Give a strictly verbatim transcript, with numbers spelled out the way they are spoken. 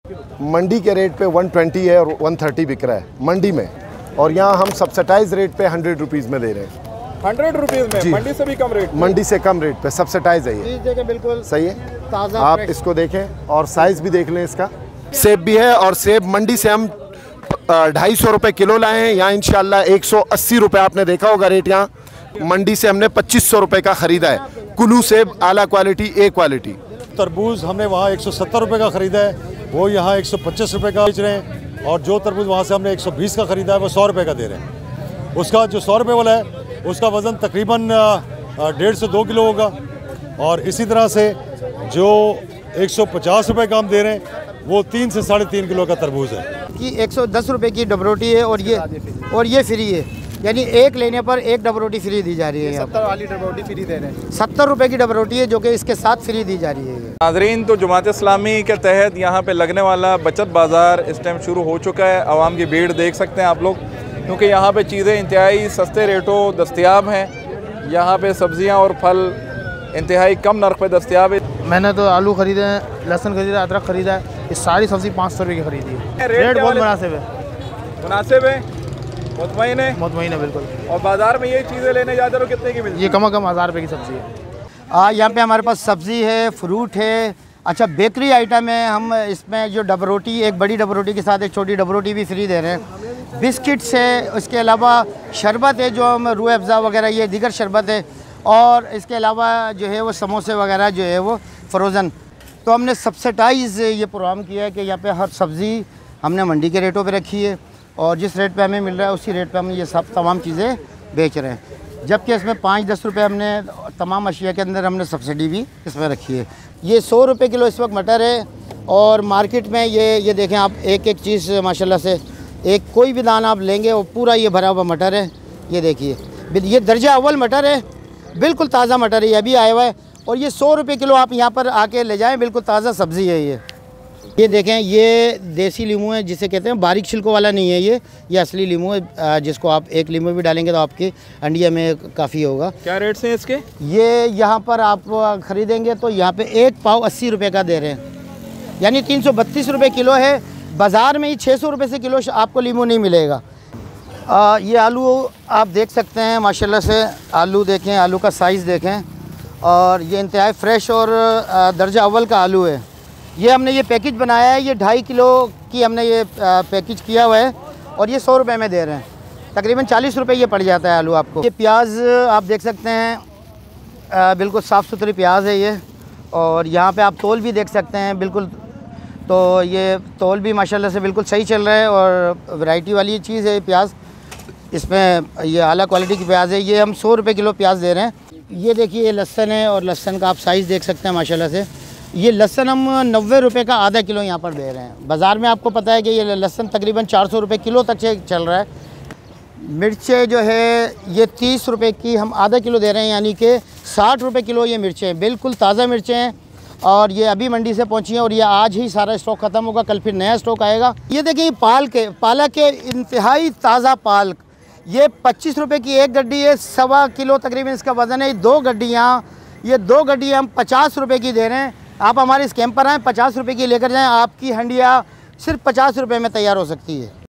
मंडी के रेट पे एक सौ बीस है और एक सौ तीस बिक रहा है मंडी में, और यहाँ हम सब्सिडाइज रेट पे हंड्रेड रुपीज़ में दे रहे हैं। हंड्रेड रुपीज़ में मंडी से भी कम रेट? मंडी से कम रेट पे सब्सिडाइज है ये। देखें बिल्कुल सही है, ताज़ा। आप इसको देखें और साइज़ भी देख लें इसका। सेब भी है, और सेब मंडी से हम ढाई सौ रुपये किलो लाए हैं, यहाँ इंशाल्लाह एक सौ अस्सी रुपये आपने देखा होगा रेट। यहाँ मंडी से हमने पच्चीस सौ रुपये का ख़रीदा है। कुल्लू सेब आला क्वालिटी, ए क्वालिटी। तरबूज हमने वहाँ एक सौ सत्तर रुपये का ख़रीदा है, वो यहाँ एक सौ पच्चीस रुपये का बेच रहे हैं, और जो तरबूज वहाँ से हमने एक सौ बीस का ख़रीदा है वो सौ रुपये का दे रहे हैं। उसका जो सौ रुपये वाला है उसका वज़न तकरीबन डेढ़ से दो किलो होगा, और इसी तरह से जो एक सौ पचास रुपये का हम दे रहे हैं वो तीन से साढ़े तीन किलो का तरबूज है। कि एक सौ दस रुपये की डबरोटी है, और ये और ये फ्री है, यानी एक लेने पर एक डबरोटी फ्री दी जा रही है। सत्तर वाली डबरोटी फ्री दे रहे हैं। सत्तर रुपये की डबरोटी है जो कि इसके साथ फ्री दी जा रही है। नाज़रीन, तो जमात इस्लामी के तहत यहाँ पे लगने वाला बचत बाज़ार इस टाइम शुरू हो चुका है। आवाम की भीड़ देख सकते हैं आप लोग, क्योंकि यहाँ पे चीज़ें इंतहाई सस्ते रेटों दस्तयाब हैं। यहाँ पे सब्ज़ियाँ और फल इंतहाई कम नर्ख पे दस्तयाब है। मैंने तो आलू खरीदे हैं, लहसुन खरीदा, अदरक खरीदा है, ये सारी सब्ज़ी पाँच सौ रुपये की खरीदी है। रेट बहुत मुनासिब है। मुनासिब है, मुतमईन है? मुतमईन है बिल्कुल। और बाज़ार में ये चीज़ें लेने जाते हो कितने की मिलती है? ये कम से कम हज़ार रुपये की सब्ज़ी है। आ, यहाँ पे हमारे पास सब्ज़ी है, फ्रूट है, अच्छा बेकरी आइटम है। हम इसमें जो डबरोटी, एक बड़ी डबरोटी के साथ एक छोटी डबरोटी भी फ्री दे रहे हैं। बिस्किट्स है, उसके अलावा शरबत है, जो हम रूह अफ़ज़ा वगैरह ये दीगर शरबत है, और इसके अलावा जो है वो समोसे वगैरह जो है वो फ्रोज़न। तो हमने सब्सिडाइज़ ये प्रोग्राम किया है कि यहाँ पे हर सब्ज़ी हमने मंडी के रेटों पे रखी है, और जिस रेट पे हमें मिल रहा है उसी रेट पे हम ये सब तमाम चीज़ें बेच रहे हैं। जबकि इसमें पाँच दस रुपये हमने तमाम अशिया के अंदर हमने सब्सिडी भी इसमें रखी है। ये सौ रुपये किलो इस वक्त मटर है, और मार्केट में ये ये देखें आप, एक एक चीज़ माशाल्लाह से, एक कोई भी दाना आप लेंगे वो पूरा ये भरा हुआ मटर है। ये देखिए, ये दर्जा अव्वल मटर है, बिल्कुल ताज़ा मटर है, ये अभी आया हुआ है, और ये सौ रुपये किलो आप यहाँ पर आके ले जाएँ, बिल्कुल ताज़ा सब्ज़ी है ये। ये देखें, ये देसी लीमू है, जिसे कहते हैं बारीक छिलकों वाला नहीं है ये ये असली लीमू है, जिसको आप एक लीमू भी डालेंगे तो आपकी अंडिया में काफ़ी होगा। क्या रेट से इसके? ये यहाँ पर आप ख़रीदेंगे तो यहाँ पे एक पाव अस्सी रुपये का दे रहे हैं, यानी तीन सौ बत्तीस रुपये किलो है। बाज़ार में ही छः सौ रुपये से किलो आपको लीमू नहीं मिलेगा। आ, ये आलू आप देख सकते हैं माशाल्लाह से, आलू देखें, आलू का साइज़ देखें, और ये इंतहाई फ्रेश और दर्जा अव्वल का आलू है। ये हमने ये पैकेज बनाया है, ये ढाई किलो की हमने ये पैकेज किया हुआ है, और ये सौ रुपये में दे रहे हैं। तकरीबन चालीस रुपये ये पड़ जाता है आलू आपको। ये प्याज आप देख सकते हैं, बिल्कुल साफ़ सुथरी प्याज है ये, और यहाँ पे आप तोल भी देख सकते हैं बिल्कुल। तो ये तोल भी माशाल्लाह से बिल्कुल सही चल रहा है, और वैरायटी वाली चीज़ है प्याज, इसमें ये आला क्वालिटी की प्याज है। ये हम सौ रुपये किलो प्याज दे रहे हैं। ये देखिए, ये लहसन है, और लहसन का आप साइज़ देख सकते हैं माशाल्लाह से। ये लहसन हम नब्बे रुपये का आधा किलो यहाँ पर दे रहे हैं। बाज़ार में आपको पता है कि ये लहसन तकरीबन चार सौ रुपये किलो तक चल रहा है। मिर्चें जो है ये तीस रुपये की हम आधा किलो दे रहे हैं, यानी कि साठ रुपये किलो ये मिर्चें हैं, बिल्कुल ताज़ा मिर्चें हैं, और ये अभी मंडी से पहुँची हैं, और ये आज ही सारा स्टॉक ख़त्म होगा, कल फिर नया स्टॉक आएगा। ये देखिए, पालक के पालक के इंतहाई ताज़ा पालक, ये पच्चीस रुपये की एक गड्डी है, सवा किलो तकरीबन इसका वज़न है। दो गड्डियाँ, ये दो गड्डियाँ हम पचास रुपये की दे रहे हैं। आप हमारे इस कैंप पर आएँ, पचास रुपये की लेकर जाएँ, आपकी हंडिया सिर्फ पचास रुपये में तैयार हो सकती है।